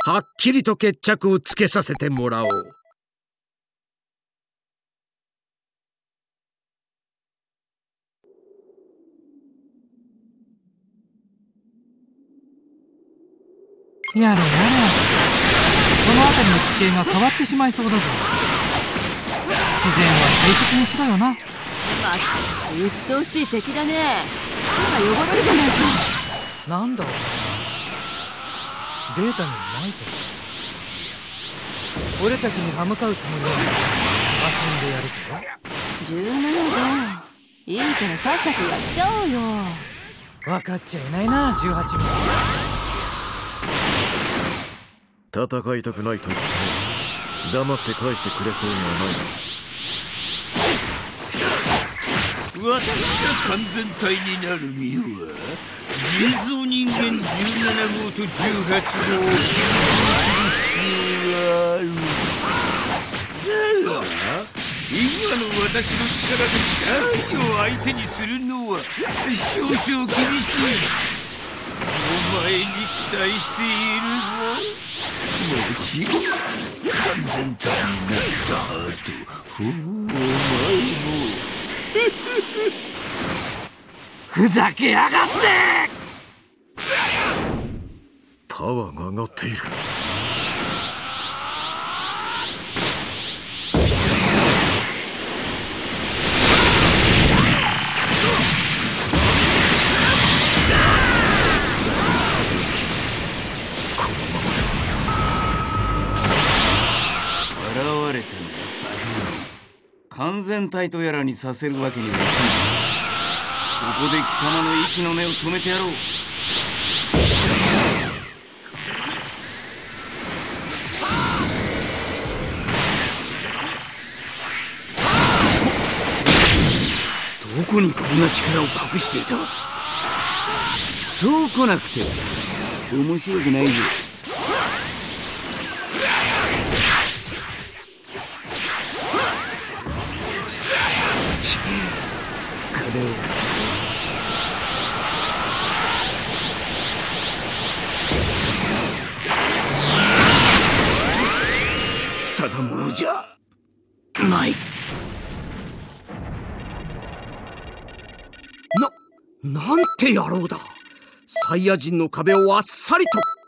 はっきりと決着をつけさせてもらおう。 やれやれ、この辺りの地形が変わってしまいそうだぞ。自然は大切にしろよな。 まったく鬱陶しい敵だね。手が汚れるじゃないか。 なんだろう、データにないぞ。俺たちに歯向かうつもりは遊んでやるけど。 17だ。いいからさっさとやっちゃおうよ。 分かっちゃいないな、18名。 戦いたくないと言っても黙って返してくれそうにはない。 私が完全体になる身は人造人間17号と18号を救出する必要がある。だが今の私の力で誰を相手にするのは少々厳しい。お前に期待しているぞ。もちろん完全体になった後、お前もふざけやがって。 パワーが上がっている。 現れたのはバグ。完全体とやらにさせるわけにはいかない。ここで貴様の息の根を止めてやろう。どこにこんな力を隠していた。そう来なくては面白くないぞ。ただものじゃない。 なんて野郎だ。サイヤ人の壁をあっさりと。